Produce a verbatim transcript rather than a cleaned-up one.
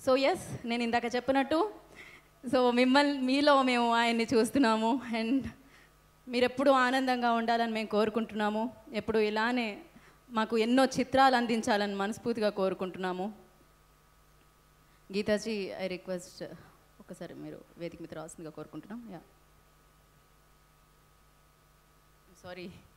So yes, నేను ఇందాక చెప్పినట్టు సో మిమ్మల్ని మీలో మేము ఆయన్ని చూస్తున్నాము. అండ్ మీరు ఎప్పుడూ ఆనందంగా ఉండాలని మేము కోరుకుంటున్నాము. ఎప్పుడు ఇలానే మాకు ఎన్నో చిత్రాలు అందించాలని మనస్ఫూర్తిగా కోరుకుంటున్నాము. గీతాజీ, ఐ రిక్వెస్ట్ ఒకసారి మీరు వేదిక మీద రావాల్సిందిగా కోరుకుంటున్నాం. Yeah sorry.